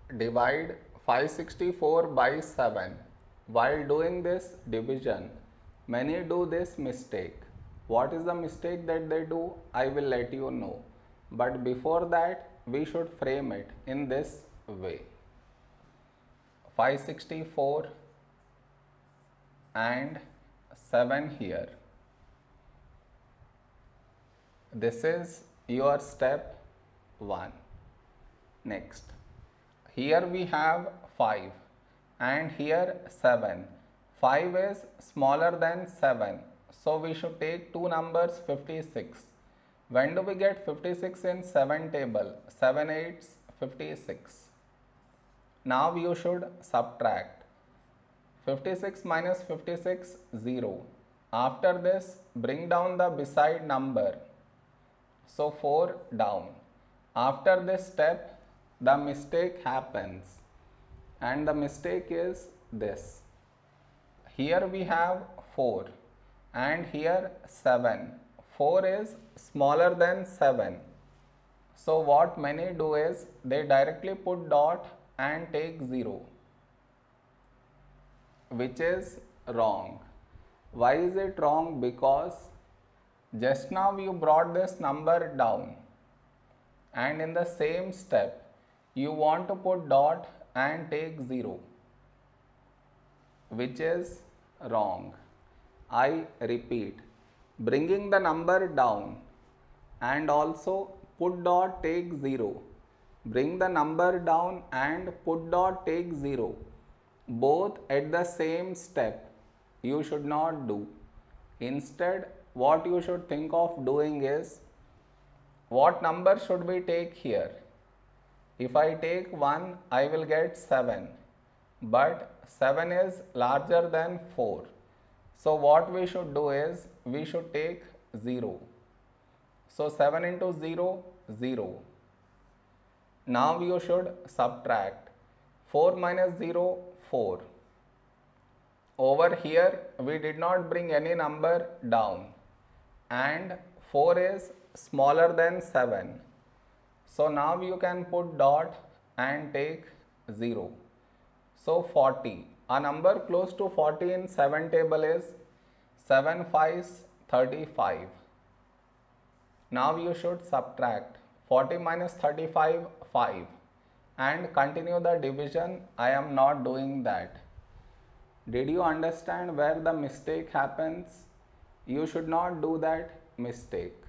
divide 564 by 7. While doing this division, many do this mistake. What is the mistake that they do? I will let you know. But before that, we should frame it in this way. 564 and 7 here. This is your step 1. Next, here we have 5 and here 7. 5 is smaller than 7, so we should take two numbers 56. When do we get 56 in 7 table? 7 8s 56. Now you should subtract. 56 minus 56, 0. After this, bring down the beside number. So 4 down. After this step, the mistake happens. And the mistake is this. Here we have 4 and here 7. 4 is smaller than 7. So what many do is they directly put dot and take 0, which is wrong. Why is it wrong? Because just now you brought this number down and in the same step you want to put dot and take 0, which is wrong. I repeat, bringing the number down and also put dot take 0. Bring the number down and put dot take 0. Both at the same step you should not do. Instead, what you should think of doing is, what number should we take here? If I take 1, I will get 7. But 7 is larger than 4. So what we should do is, we should take 0. So 7 into 0, 0. Now you should subtract. 4 minus 0, 4. Over here, we did not bring any number down. And 4 is smaller than 7. So now you can put dot and take 0. So 40. A number close to 40 in 7 table is 7 5s 35. Now you should subtract. 40 minus 35, 5. And continue the division. I am not doing that. Did you understand where the mistake happens? You should not do that mistake.